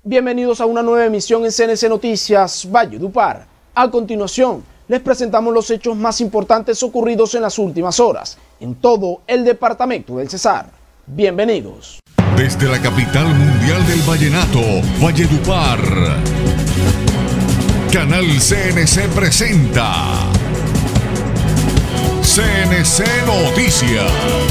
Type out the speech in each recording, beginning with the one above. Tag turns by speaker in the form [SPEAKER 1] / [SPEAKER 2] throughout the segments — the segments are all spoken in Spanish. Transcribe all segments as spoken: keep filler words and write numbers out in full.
[SPEAKER 1] Bienvenidos a una nueva emisión en C N C Noticias Valledupar. A continuación, les presentamos los hechos más importantes ocurridos en las últimas horas en todo el departamento del Cesar. Bienvenidos.
[SPEAKER 2] Desde la capital mundial del vallenato, Valledupar, Canal C N C presenta C N C Noticias.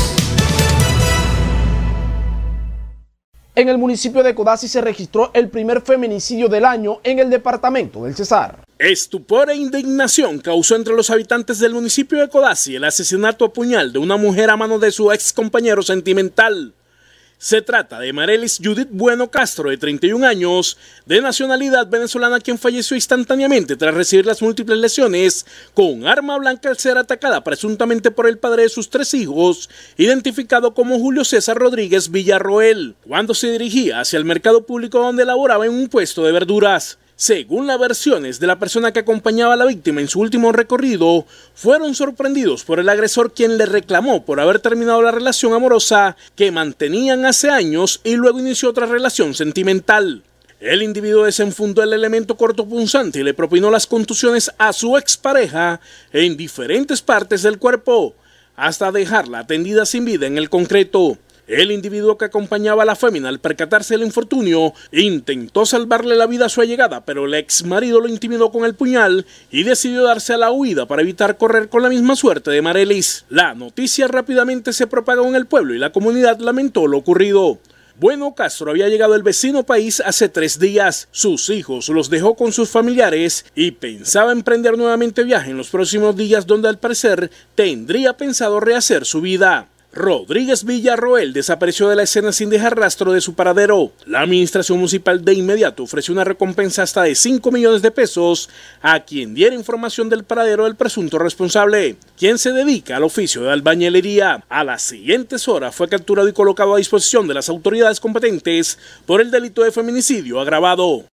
[SPEAKER 1] En el municipio de Codazzi se registró el primer feminicidio del año en el departamento del Cesar.
[SPEAKER 3] Estupor e indignación causó entre los habitantes del municipio de Codazzi el asesinato a puñal de una mujer a mano de su ex compañero sentimental. Se trata de Marelis Judith Bueno Castro, de treinta y un años, de nacionalidad venezolana, quien falleció instantáneamente tras recibir las múltiples lesiones con arma blanca al ser atacada presuntamente por el padre de sus tres hijos, identificado como Julio César Rodríguez Villarroel, cuando se dirigía hacia el mercado público donde laboraba en un puesto de verduras. Según las versiones de la persona que acompañaba a la víctima en su último recorrido, fueron sorprendidos por el agresor, quien le reclamó por haber terminado la relación amorosa que mantenían hace años y luego inició otra relación sentimental. El individuo desenfundó el elemento cortopunzante y le propinó las contusiones a su expareja en diferentes partes del cuerpo, hasta dejarla tendida sin vida en el concreto. El individuo que acompañaba a la fémina, al percatarse del infortunio, intentó salvarle la vida a su allegada, pero el ex marido lo intimidó con el puñal y decidió darse a la huida para evitar correr con la misma suerte de Marelis. La noticia rápidamente se propagó en el pueblo y la comunidad lamentó lo ocurrido. Bueno Castro había llegado al vecino país hace tres días. Sus hijos los dejó con sus familiares y pensaba emprender nuevamente viaje en los próximos días, donde al parecer tendría pensado rehacer su vida. Rodríguez Villarroel desapareció de la escena sin dejar rastro de su paradero. La administración municipal de inmediato ofreció una recompensa hasta de cinco millones de pesos a quien diera información del paradero del presunto responsable, quien se dedica al oficio de albañilería. A las siguientes horas fue capturado y colocado a disposición de las autoridades competentes por el delito de feminicidio agravado.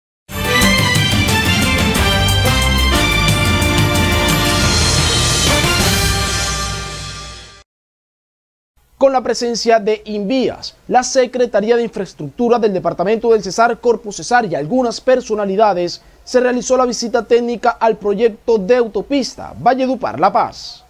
[SPEAKER 1] Con la presencia de Invías, la Secretaría de Infraestructura del Departamento del Cesar, Corpo Cesar y algunas personalidades, se realizó la visita técnica al proyecto de autopista Valledupar-La Paz.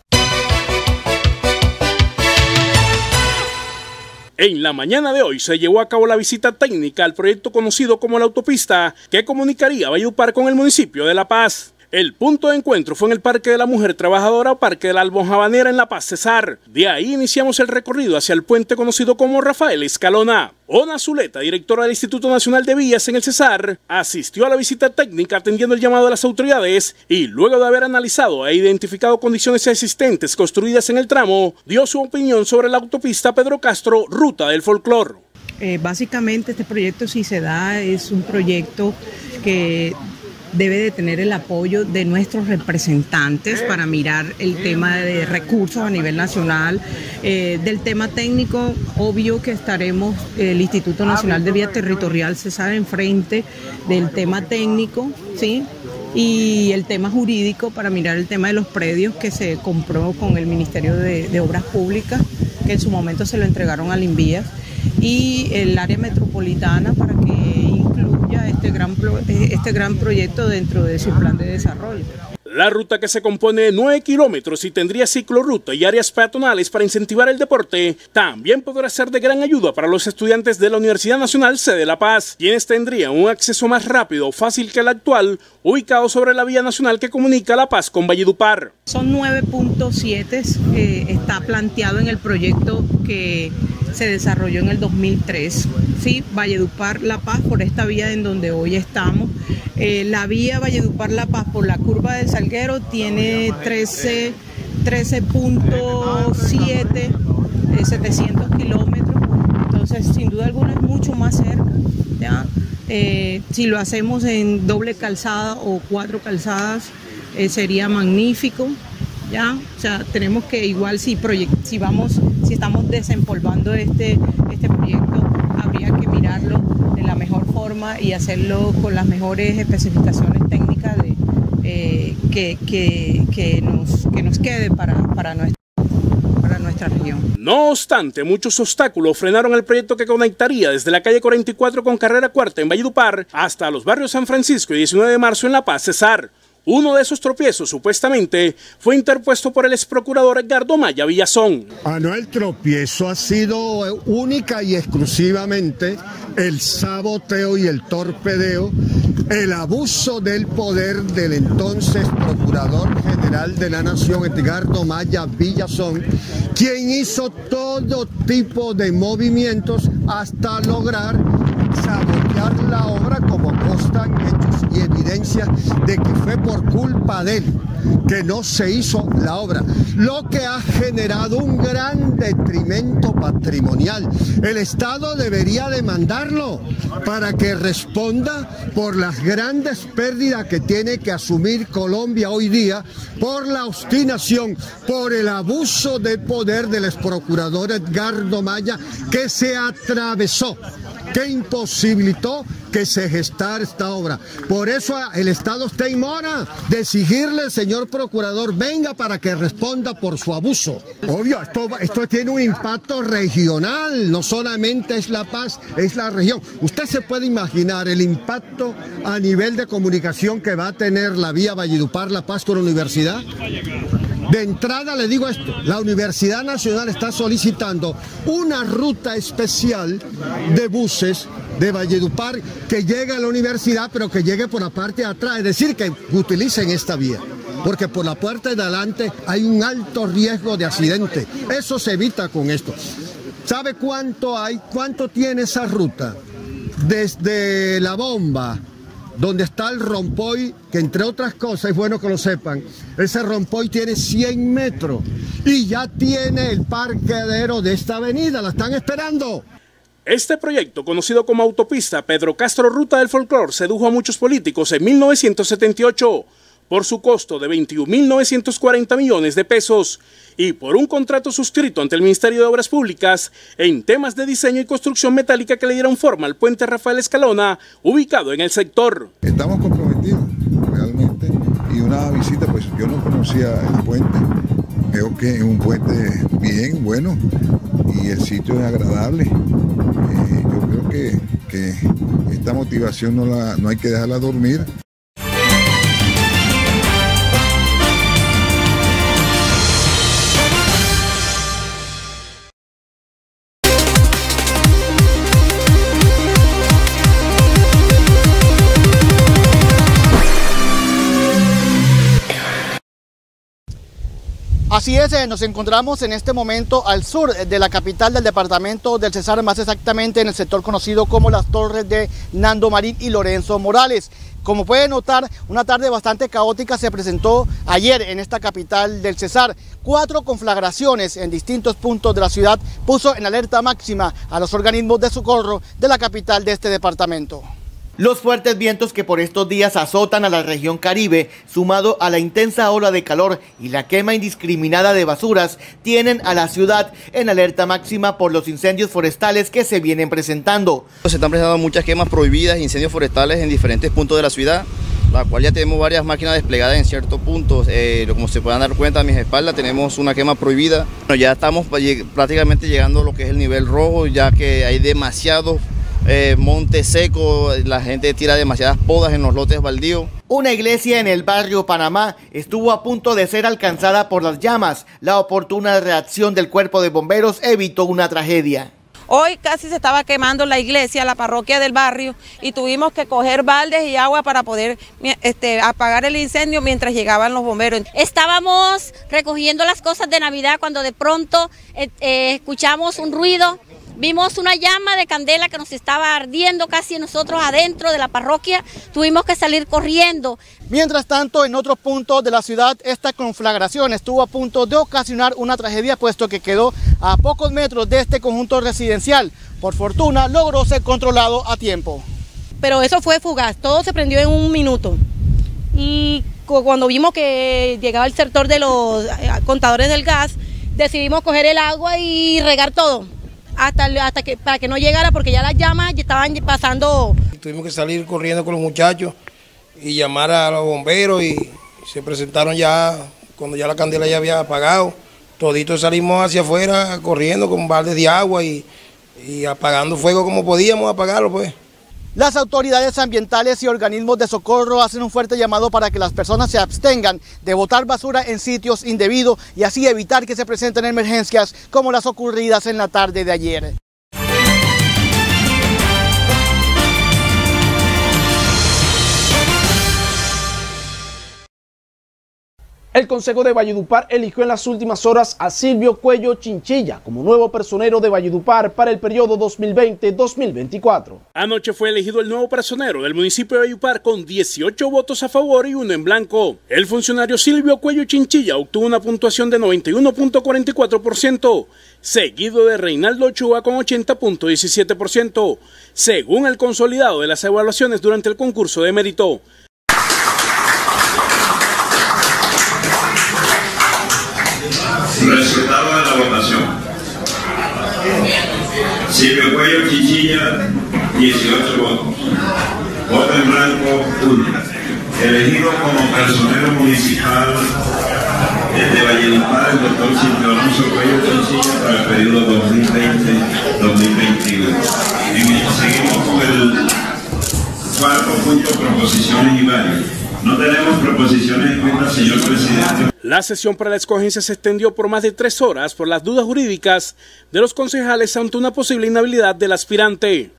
[SPEAKER 3] En la mañana de hoy se llevó a cabo la visita técnica al proyecto conocido como la autopista, que comunicaría Valledupar con el municipio de La Paz. El punto de encuentro fue en el Parque de la Mujer Trabajadora o Parque de la Almojabanera en La Paz, Cesar. De ahí iniciamos el recorrido hacia el puente conocido como Rafael Escalona. Ona Zuleta, directora del Instituto Nacional de Vías en el Cesar, asistió a la visita técnica atendiendo el llamado de las autoridades y luego de haber analizado e identificado condiciones existentes construidas en el tramo, dio su opinión sobre la autopista Pedro Castro, Ruta del Folclor.
[SPEAKER 4] Eh, básicamente este proyecto, si se da, es un proyecto que debe de tener el apoyo de nuestros representantes para mirar el tema de recursos a nivel nacional. Eh, del tema técnico, obvio que estaremos, el Instituto Nacional de Vía Territorial Cesar, enfrente del tema técnico, ¿sí? Y el tema jurídico para mirar el tema de los predios que se compró con el Ministerio de, de Obras Públicas, que en su momento se lo entregaron al Invías, y el área metropolitana para que incluya este gran, este gran proyecto dentro de su plan de desarrollo.
[SPEAKER 3] La ruta, que se compone de nueve kilómetros y tendría ciclorruta y áreas peatonales para incentivar el deporte, también podrá ser de gran ayuda para los estudiantes de la Universidad Nacional Sede La Paz, quienes tendrían un acceso más rápido o fácil que el actual, ubicado sobre la vía nacional que comunica La Paz con Valledupar.
[SPEAKER 4] Son nueve punto siete, eh, está planteado en el proyecto que se desarrolló en el dos mil tres, ¿sí? Valledupar-La Paz, por esta vía en donde hoy estamos. Eh, la vía Valledupar-La Paz por la curva del Salguero tiene trece punto siete, eh, setecientos kilómetros, entonces sin duda alguna es mucho más cerca, ¿ya? Eh, si lo hacemos en doble calzada o cuatro calzadas, eh, sería magnífico, ¿ya? O sea, tenemos que igual si, si, vamos, si estamos desempolvando este, este proyecto, habría que mirarlo de la mejor forma y hacerlo con las mejores especificaciones técnicas de, eh, que, que, que, nos, que nos quede para, para, nuestra, para nuestra región.
[SPEAKER 3] No obstante, muchos obstáculos frenaron el proyecto que conectaría desde la calle cuarenta y cuatro con carrera cuarta en Valledupar hasta los barrios San Francisco y diecinueve de marzo en La Paz, Cesar. Uno de esos tropiezos, supuestamente, fue interpuesto por el exprocurador Edgardo Maya Villazón.
[SPEAKER 5] Ah, no, el tropiezo ha sido única y exclusivamente el saboteo y el torpedeo, el abuso del poder del entonces Procurador General de la Nación, Edgardo Maya Villazón, quien hizo todo tipo de movimientos hasta lograr sabotear la obra, como constan hechos y evidencias de que fue por culpa de él que no se hizo la obra, lo que ha generado un gran detrimento patrimonial. El Estado debería demandarlo para que responda por las grandes pérdidas que tiene que asumir Colombia hoy día por la obstinación, por el abuso de poder del exprocurador Edgardo Maya, que se atravesó, que imposibilitó que se gestara esta obra. Por eso el Estado está en mora de exigirle, señor procurador, venga para que responda por su abuso. Obvio, esto, esto tiene un impacto regional, no solamente es La Paz, es la región. Usted se puede imaginar el impacto a nivel de comunicación que va a tener la vía Valledupar-La Paz con la universidad. De entrada le digo esto, la Universidad Nacional está solicitando una ruta especial de buses de Valledupar que llegue a la universidad, pero que llegue por la parte de atrás, es decir, que utilicen esta vía, porque por la puerta de adelante hay un alto riesgo de accidente. Eso se evita con esto. ¿Sabe cuánto hay? ¿Cuánto tiene esa ruta? Desde La Bomba, donde está el rompoy, que entre otras cosas, es bueno que lo sepan, ese rompoy tiene cien metros y ya tiene el parqueadero de esta avenida, la están esperando.
[SPEAKER 3] Este proyecto, conocido como Autopista Pedro Castro Ruta del Folclor, sedujo a muchos políticos en mil novecientos setenta y ocho por su costo de veintiún mil novecientos cuarenta millones de pesos y por un contrato suscrito ante el Ministerio de Obras Públicas en temas de diseño y construcción metálica que le dieron forma al puente Rafael Escalona, ubicado en el sector.
[SPEAKER 6] Estamos comprometidos realmente, y una visita, pues yo no conocía el puente, veo que es un puente bien, bueno, y el sitio es agradable. Eh, yo creo que, que esta motivación no, la, no hay que dejarla dormir.
[SPEAKER 7] Así es, eh, nos encontramos en este momento al sur de la capital del departamento del Cesar, más exactamente en el sector conocido como las Torres de Nando Marín y Lorenzo Morales. Como pueden notar, una tarde bastante caótica se presentó ayer en esta capital del Cesar. Cuatro conflagraciones en distintos puntos de la ciudad puso en alerta máxima a los organismos de socorro de la capital de este departamento. Los fuertes vientos que por estos días azotan a la región Caribe, sumado a la intensa ola de calor y la quema indiscriminada de basuras, tienen a la ciudad en alerta máxima por los incendios forestales que se vienen presentando.
[SPEAKER 8] Se están presentando muchas quemas prohibidas e incendios forestales en diferentes puntos de la ciudad, la cual ya tenemos varias máquinas desplegadas en ciertos puntos. Eh, como se puedan dar cuenta a mis espaldas, tenemos una quema prohibida. Bueno, ya estamos prácticamente llegando a lo que es el nivel rojo, ya que hay demasiados Eh, monte seco, la gente tira demasiadas podas en los lotes baldíos.
[SPEAKER 7] Una iglesia en el barrio Panamá estuvo a punto de ser alcanzada por las llamas. La oportuna reacción del cuerpo de bomberos evitó una tragedia.
[SPEAKER 9] Hoy casi se estaba quemando la iglesia, la parroquia del barrio, y tuvimos que coger baldes y agua para poder este, apagar el incendio mientras llegaban los bomberos.
[SPEAKER 10] Estábamos recogiendo las cosas de Navidad cuando de pronto eh, eh, escuchamos un ruido. Vimos una llama de candela que nos estaba ardiendo casi nosotros adentro de la parroquia, tuvimos que salir corriendo.
[SPEAKER 7] Mientras tanto, en otros puntos de la ciudad, esta conflagración estuvo a punto de ocasionar una tragedia, puesto que quedó a pocos metros de este conjunto residencial. Por fortuna, logró ser controlado a tiempo.
[SPEAKER 9] Pero eso fue fugaz, todo se prendió en un minuto. Y cuando vimos que llegaba el sector de los contadores del gas, decidimos coger el agua y regar todo. Hasta, hasta que para que no llegara, porque ya las llamas ya estaban pasando.
[SPEAKER 11] Tuvimos que salir corriendo con los muchachos y llamar a los bomberos, y se presentaron ya cuando ya la candela ya había apagado, toditos salimos hacia afuera corriendo con baldes de agua y, y apagando fuego como podíamos apagarlo, pues.
[SPEAKER 7] Las autoridades ambientales y organismos de socorro hacen un fuerte llamado para que las personas se abstengan de botar basura en sitios indebidos y así evitar que se presenten emergencias como las ocurridas en la tarde de ayer.
[SPEAKER 1] El Consejo de Valledupar eligió en las últimas horas a Silvio Cuello Chinchilla como nuevo personero de Valledupar para el periodo dos mil veinte a dos mil veinticuatro.
[SPEAKER 3] Anoche fue elegido el nuevo personero del municipio de Valledupar con dieciocho votos a favor y uno en blanco. El funcionario Silvio Cuello Chinchilla obtuvo una puntuación de noventa y uno punto cuarenta y cuatro por ciento, seguido de Reinaldo Ochoa con ochenta punto diecisiete por ciento, según el consolidado de las evaluaciones durante el concurso de mérito.
[SPEAKER 12] Resultado de la votación. Silvio Cuello Chinchilla, dieciocho votos. Voto en blanco, uno. Elegido como personero municipal de Valledupar, el doctor Silvio Alonso Cuello Chinchilla para el periodo dos mil veinte a dos mil veintiuno. Y seguimos con el cuarto punto, proposiciones y varios. No tenemos proposiciones en cuenta, señor presidente.
[SPEAKER 3] La sesión para la escogencia se extendió por más de tres horas por las dudas jurídicas de los concejales ante una posible inhabilidad del aspirante.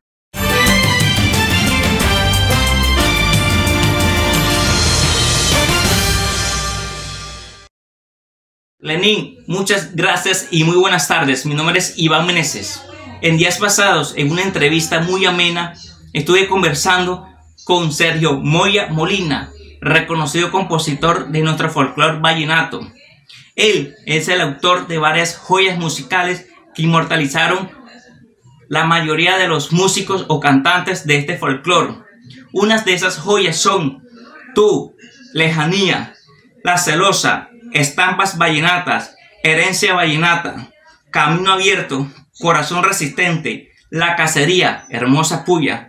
[SPEAKER 13] Lenín, muchas gracias y muy buenas tardes. Mi nombre es Iván Meneses. En días pasados, en una entrevista muy amena, estuve conversando con Sergio Moya Molina, reconocido compositor de nuestro folclore vallenato. Él es el autor de varias joyas musicales que inmortalizaron la mayoría de los músicos o cantantes de este folclore. Unas de esas joyas son Tú, Lejanía, La Celosa, Estampas Vallenatas, Herencia Vallenata, Camino Abierto, Corazón Resistente, La Cacería, Hermosa Puya,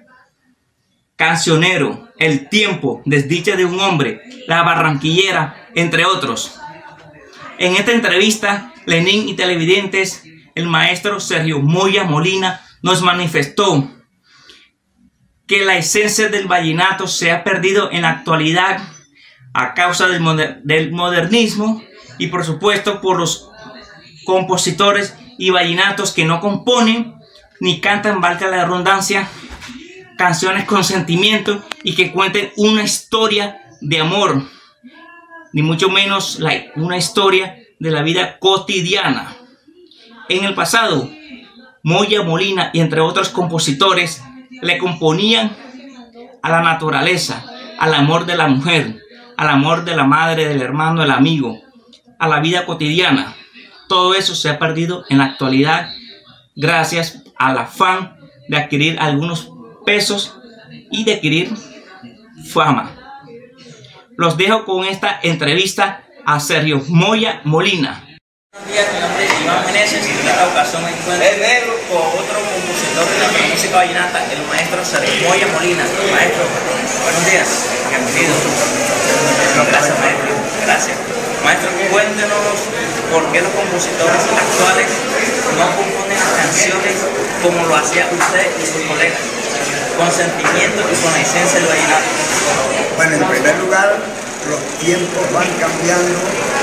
[SPEAKER 13] Cancionero, El Tiempo, Desdicha de un Hombre, La Barranquillera, entre otros. En esta entrevista, Lenín y televidentes, el maestro Sergio Moya Molina nos manifestó que la esencia del vallenato se ha perdido en la actualidad a causa del, moder del modernismo y por supuesto por los compositores y vallenatos que no componen ni cantan, valga la redundancia, canciones con sentimiento y que cuenten una historia de amor, ni mucho menos la, una historia de la vida cotidiana. En el pasado, Moya Molina y entre otros compositores le componían a la naturaleza, al amor de la mujer, al amor de la madre, del hermano, del amigo, a la vida cotidiana. Todo eso se ha perdido en la actualidad gracias al afán de adquirir algunos pesos y de adquirir fama. Los dejo con esta entrevista a Sergio Moya Molina.
[SPEAKER 14] Buenos días, mi nombre es Iván Meneses y en esta ocasión me encuentro con otro compositor de la música vallenata, el maestro Sergio Moya Molina. Maestro, buenos días, bienvenido. No, gracias, maestro, gracias. Maestro, cuéntenos por qué los compositores actuales no componen canciones como lo hacía usted y sus colegas, con sentimiento y con la esencia del vallenato.
[SPEAKER 15] Bueno, en primer lugar, los tiempos van cambiando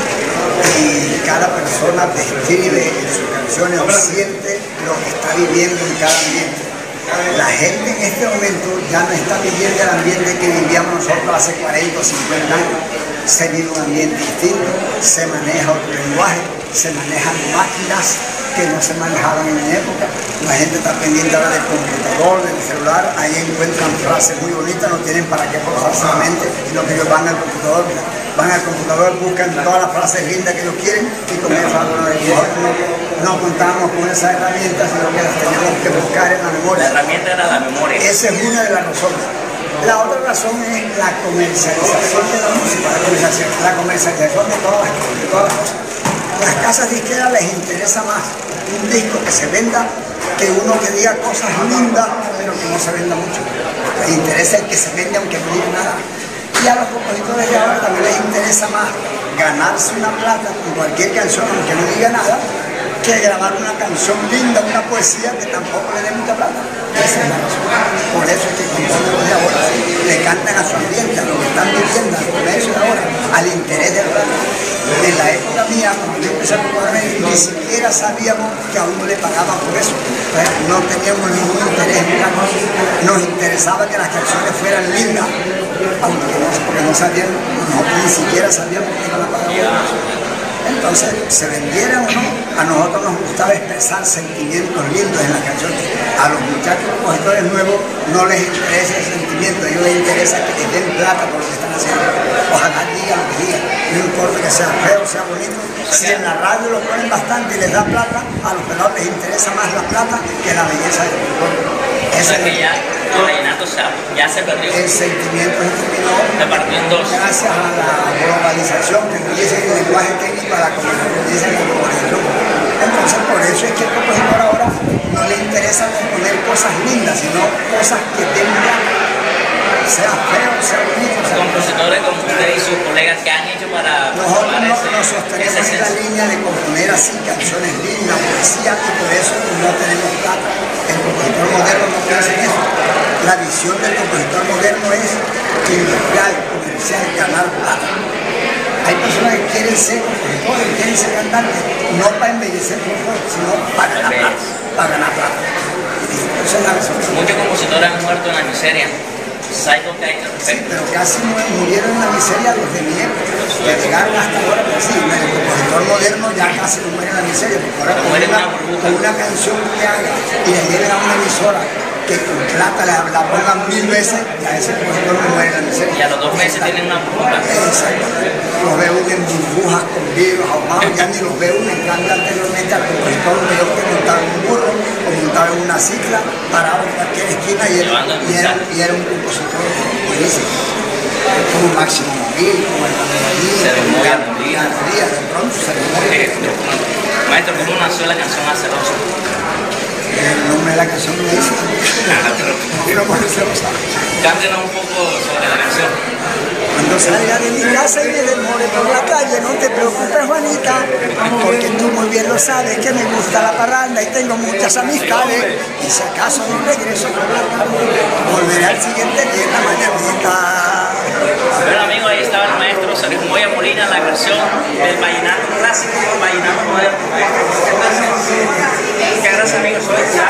[SPEAKER 15] y cada persona describe en sus canciones o siente lo que está viviendo en cada ambiente. La gente en este momento ya no está viviendo el ambiente que vivíamos nosotros hace cuarenta o cincuenta años. Se vive un ambiente distinto, se maneja otro lenguaje, se manejan máquinas que no se manejaban en mi época. La gente está pendiente ahora del computador, del celular, ahí encuentran frases muy bonitas, no tienen para qué forzarse la mente, sino que ellos van al computador, van al computador, buscan todas las frases lindas que ellos quieren y comienzan a nosotros no, no contamos con esas herramientas, sino que las tenemos que buscar en la memoria.
[SPEAKER 14] La herramienta era la memoria.
[SPEAKER 15] Esa es una de las razones. La otra razón es la comercialización de la música, la comercialización, la comercialización de todas las, de todas las cosas. Las casas disqueras les interesa más un disco que se venda que uno que diga cosas lindas, pero que no se venda mucho. Les interesa el que se vende aunque no diga nada. Y a los compositores de ahora también les interesa más ganarse una plata con cualquier canción, aunque no diga nada, que grabar una canción linda, una poesía que tampoco le dé mucha plata. Esa es la razón. Por eso es que los compositores de ahora le cantan a su ambiente, a lo que están viviendo, al comercio de ahora, al interés del plata. En la época mía, cuando yo empecé a componer, ni siquiera sabíamos que a uno le pagaban por eso. Entonces, no teníamos ningún interés en plata. Nos interesaba que las canciones fueran lindas, aunque no, porque no sabíamos, nosotros ni siquiera sabíamos que iban a pagar por eso. Entonces, se vendieran o no, a nosotros nos gustaba expresar sentimientos lindos en las canciones. A los muchachos compositores nuevos no les interesa el sentimiento, a ellos les interesa que les den plata por lo que están haciendo. Ojalá digan lo que digan, no importa que sea feo, sea bonito. Si en la radio lo ponen bastante y les da plata, a los pelados les interesa más la plata que la belleza del pueblo.
[SPEAKER 14] Eso es que ya el vallenato ya se perdió.
[SPEAKER 15] El sentimiento se terminó.
[SPEAKER 14] Se partió en dos.
[SPEAKER 15] Gracias a la globalización que nos dice el lenguaje técnico a la comunicación, dice la globalización. Entonces, por eso es que el compositor ahora no le interesa componer cosas lindas, sino cosas que tengan, sea feo, sea bonito.
[SPEAKER 14] Los compositores como usted y sus colegas que han hecho para...
[SPEAKER 15] Nosotros no, nos sostenemos en la línea de componer así canciones lindas, poesía, y por eso no tenemos plata. El compositor moderno no piensa en eso. La visión del compositor moderno es industrial, comercial, ganar plata. Hay personas que quieren ser compositores, quieren ser cantantes, no para embellecer el folclore, sino para ganar plata. Para ganar plata. Esa es la razón.
[SPEAKER 14] Muchos compositores han muerto en la miseria. ¿Sabes lo que hay al respecto?
[SPEAKER 15] Sí, pero casi murieron en la miseria los de mi época, que llegaron hasta ahora, pero sí, el compositor moderno ya casi no muere en la miseria, porque ahora con una, con una canción que haga y le lleven a una emisora que con plata la, la pongan mil veces, ya ese compositor no muere en la miseria.
[SPEAKER 14] Y a los dos meses tienen una burbuja.
[SPEAKER 15] Exactamente. Los veo en burbujas, con vidrios ahumados, ya ni los veo. En cambio, anteriormente al compositor lo veo que montaba en un burro o montaba en una cicla, parado en cualquier esquina y era, y era, y era un compositor buenísimo. Como Máximo Móvil, como el
[SPEAKER 14] Ceremonia Molina.
[SPEAKER 15] De pronto, Ceremonia.
[SPEAKER 14] Maestro, ¿cómo nació la canción Acerosa?
[SPEAKER 15] El nombre de la canción lo dice. Pero por eso lo sabe.
[SPEAKER 14] Cántenos un poco sobre la canción.
[SPEAKER 15] Cuando salga de mi casa y me demore por la calle, no te preocupes, Juanita, porque tú muy bien lo sabes que me gusta la parranda y tengo muchas amistades. Y si acaso no regreso por la tarde, volveré al siguiente día en la mañanita.
[SPEAKER 14] Bueno, amigos, ahí estaba el maestro Sergio Moya Molina, la versión del vallenato clásico, vallenato moderno. Muchas gracias, amigos.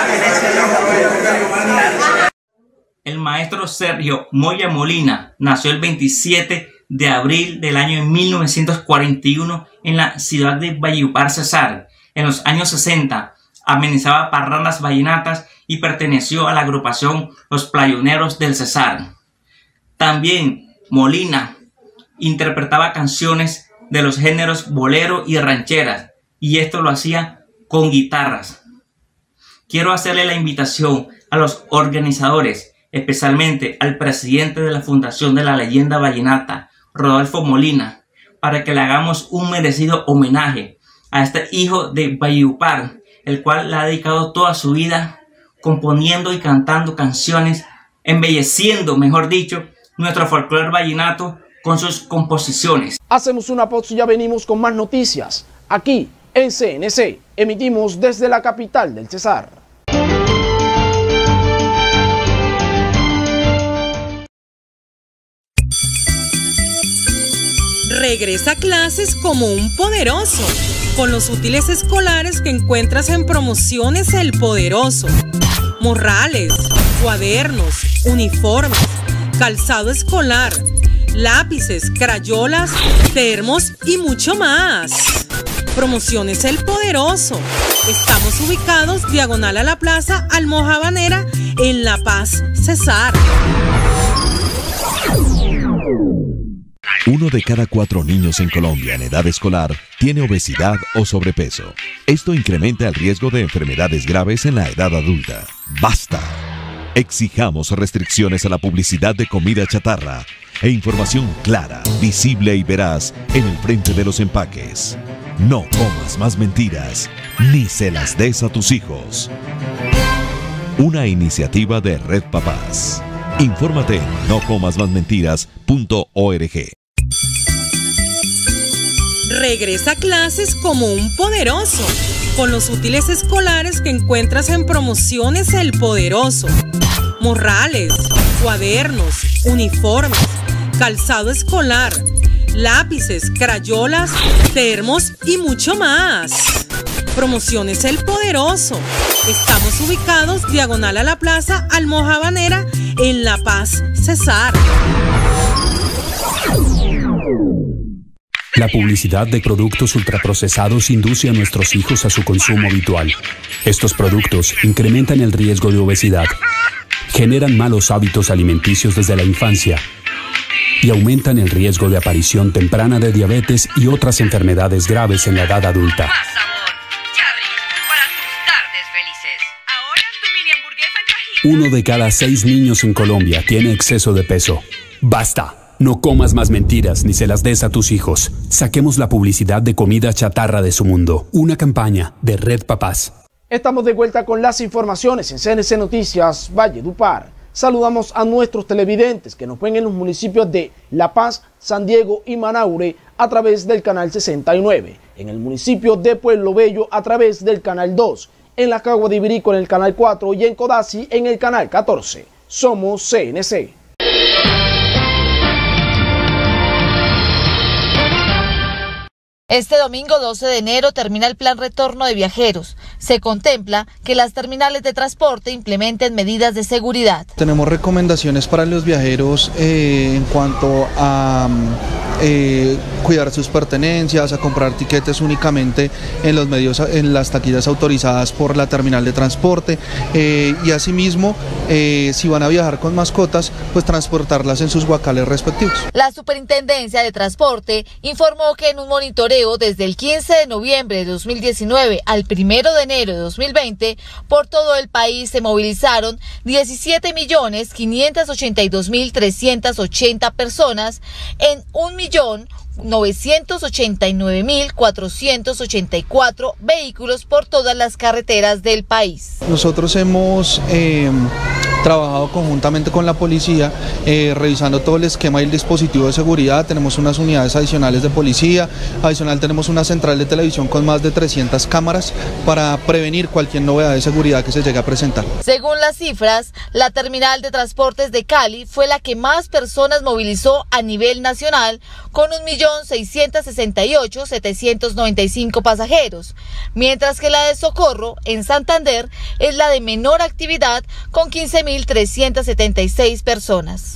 [SPEAKER 13] El maestro Sergio Moya Molina nació el veintisiete de abril del año mil novecientos cuarenta y uno en la ciudad de Valledupar, Cesar. En los años sesenta amenizaba parrandas vallenatas y perteneció a la agrupación Los Playoneros del Cesar. También Molina interpretaba canciones de los géneros bolero y rancheras, y esto lo hacía con guitarras. Quiero hacerle la invitación a los organizadores, especialmente al presidente de la Fundación de la Leyenda Vallenata, Rodolfo Molina, para que le hagamos un merecido homenaje a este hijo de Valledupar, el cual le ha dedicado toda su vida componiendo y cantando canciones, embelleciendo, mejor dicho, nuestro folclore vallenato con sus composiciones.
[SPEAKER 1] Hacemos una pausa y ya venimos con más noticias. Aquí en C N C, emitimos desde la capital del Cesar.
[SPEAKER 16] Regresa a clases como un poderoso, con los útiles escolares que encuentras en Promociones El Poderoso. Morrales, cuadernos, uniformes, calzado escolar, lápices, crayolas, termos y mucho más. Promociones El Poderoso. Estamos ubicados diagonal a la Plaza Almojabanera en La Paz, Cesar.
[SPEAKER 17] Uno de cada cuatro niños en Colombia en edad escolar tiene obesidad o sobrepeso. Esto incrementa el riesgo de enfermedades graves en la edad adulta. ¡Basta! Exijamos restricciones a la publicidad de comida chatarra e información clara, visible y veraz en el frente de los empaques. No comas más mentiras, ni se las des a tus hijos. Una iniciativa de Red Papás. Infórmate en no comas más mentiras punto org.
[SPEAKER 16] Regresa a clases como un poderoso, con los útiles escolares que encuentras en Promociones El Poderoso. Morrales, cuadernos, uniformes, calzado escolar, lápices, crayolas, termos y mucho más. Promociones El Poderoso. Estamos ubicados diagonal a la Plaza Almojabanera en La Paz, Cesar.
[SPEAKER 18] La publicidad de productos ultraprocesados induce a nuestros hijos a su consumo habitual. Estos productos incrementan el riesgo de obesidad, generan malos hábitos alimenticios desde la infancia y aumentan el riesgo de aparición temprana de diabetes y otras enfermedades graves en la edad adulta. Uno de cada seis niños en Colombia tiene exceso de peso. ¡Basta! No comas más mentiras ni se las des a tus hijos. Saquemos la publicidad de comida chatarra de su mundo. Una campaña de Red Papás.
[SPEAKER 1] Estamos de vuelta con las informaciones en C N C Noticias Valledupar. Saludamos a nuestros televidentes que nos ven en los municipios de La Paz, San Diego y Manaure a través del canal sesenta y nueve, en el municipio de Pueblo Bello a través del canal dos, en la Cagua de Ibirico en el canal cuatro y en Codazzi en el canal catorce. Somos C N C.
[SPEAKER 19] Este domingo doce de enero termina el plan retorno de viajeros. Se contempla que las terminales de transporte implementen medidas de seguridad.
[SPEAKER 20] Tenemos recomendaciones para los viajeros eh, en cuanto a eh, cuidar sus pertenencias, a comprar tiquetes únicamente en los medios, en las taquillas autorizadas por la terminal de transporte eh, y asimismo eh, si van a viajar con mascotas, pues transportarlas en sus guacales respectivos.
[SPEAKER 19] La Superintendencia de Transporte informó que en un monitoreo desde el quince de noviembre de dos mil diecinueve al primero de enero de dos mil veinte, por todo el país se movilizaron diecisiete millones quinientos ochenta y dos mil trescientas ochenta personas en un millón novecientos ochenta y nueve mil cuatrocientos ochenta y cuatro vehículos por todas las carreteras del país.
[SPEAKER 20] Nosotros hemos eh, trabajado conjuntamente con la policía, eh, revisando todo el esquema y el dispositivo de seguridad. Tenemos unas unidades adicionales de policía, adicional tenemos una central de televisión con más de trescientas cámaras para prevenir cualquier novedad de seguridad que se llegue a presentar.
[SPEAKER 19] Según las cifras, la terminal de transportes de Cali fue la que más personas movilizó a nivel nacional, con un millón seiscientos sesenta y ocho mil setecientos noventa y cinco pasajeros, mientras que la de Socorro, en Santander, es la de menor actividad, con quince mil trescientas setenta y seis personas.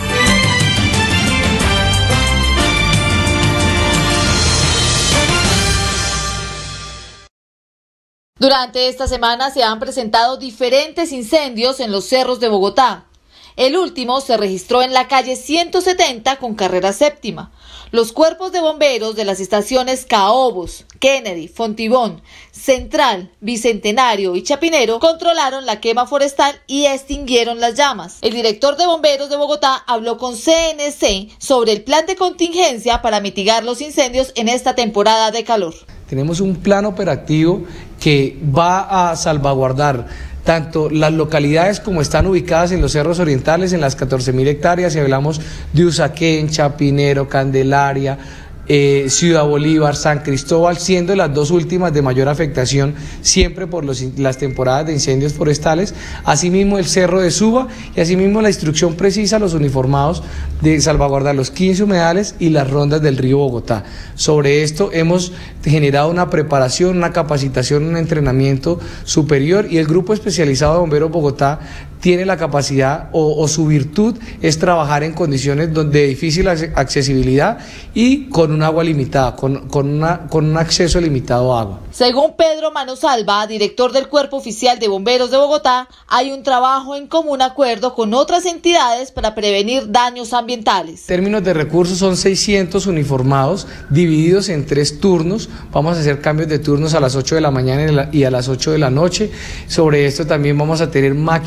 [SPEAKER 19] Durante esta semana se han presentado diferentes incendios en los cerros de Bogotá. El último se registró en la calle ciento setenta con carrera séptima. Los cuerpos de bomberos de las estaciones Caobos, Kennedy, Fontibón, Central, Bicentenario y Chapinero controlaron la quema forestal y extinguieron las llamas. El director de bomberos de Bogotá habló con C N C sobre el plan de contingencia para mitigar los incendios en esta temporada de calor.
[SPEAKER 21] Tenemos un plan operativo que va a salvaguardar tanto las localidades como están ubicadas en los cerros orientales, en las catorce mil hectáreas, y hablamos de Usaquén, Chapinero, Candelaria, eh, Ciudad Bolívar, San Cristóbal, siendo las dos últimas de mayor afectación siempre por los, las temporadas de incendios forestales, asimismo el Cerro de Suba y asimismo la instrucción precisa a los uniformados de salvaguardar los quince humedales y las rondas del río Bogotá. Sobre esto hemos generado una preparación, una capacitación, un entrenamiento superior, y el grupo especializado de Bomberos Bogotá tiene la capacidad o, o su virtud es trabajar en condiciones de difícil accesibilidad y con un agua limitada, con, con, una, con un acceso limitado a agua.
[SPEAKER 19] Según Pedro Manosalva, director del Cuerpo Oficial de Bomberos de Bogotá, hay un trabajo en común acuerdo con otras entidades para prevenir daños ambientales.
[SPEAKER 21] En términos de recursos son seiscientos uniformados divididos en tres turnos. Vamos a hacer cambios de turnos a las ocho de la mañana y a las ocho de la noche. Sobre esto también vamos a tener máquinas estimadas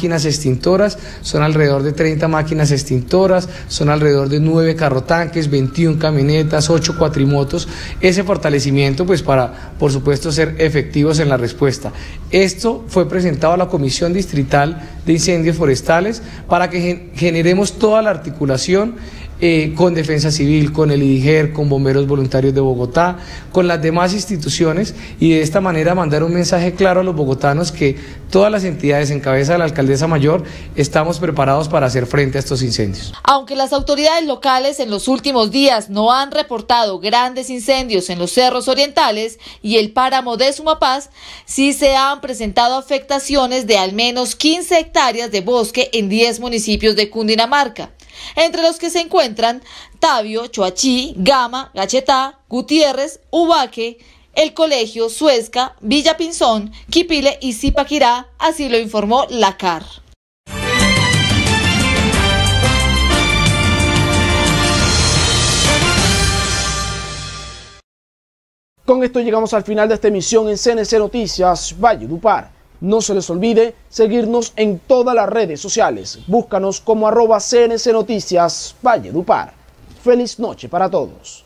[SPEAKER 21] extintoras, son alrededor de treinta máquinas extintoras, son alrededor de nueve carrotanques, veintiuna camionetas, ocho cuatrimotos. Ese fortalecimiento pues para, por supuesto, ser efectivos en la respuesta. Esto fue presentado a la Comisión Distrital de Incendios Forestales para que generemos toda la articulación Eh, con Defensa Civil, con el IDIGER, con Bomberos Voluntarios de Bogotá, con las demás instituciones, y de esta manera mandar un mensaje claro a los bogotanos que todas las entidades en cabeza de la Alcaldesa Mayor estamos preparados para hacer frente a estos incendios.
[SPEAKER 19] Aunque las autoridades locales en los últimos días no han reportado grandes incendios en los cerros orientales y el páramo de Sumapaz, sí se han presentado afectaciones de al menos quince hectáreas de bosque en diez municipios de Cundinamarca, entre los que se encuentran Tabio, Choachí, Gama, Gachetá, Gutiérrez, Ubaque, El Colegio, Suezca, Villa Pinzón, Quipile y Zipaquirá, así lo informó la C A R.
[SPEAKER 1] Con esto llegamos al final de esta emisión en C N C Noticias Valledupar. No se les olvide seguirnos en todas las redes sociales. Búscanos como arroba C N C Noticias Valledupar. Feliz noche para todos.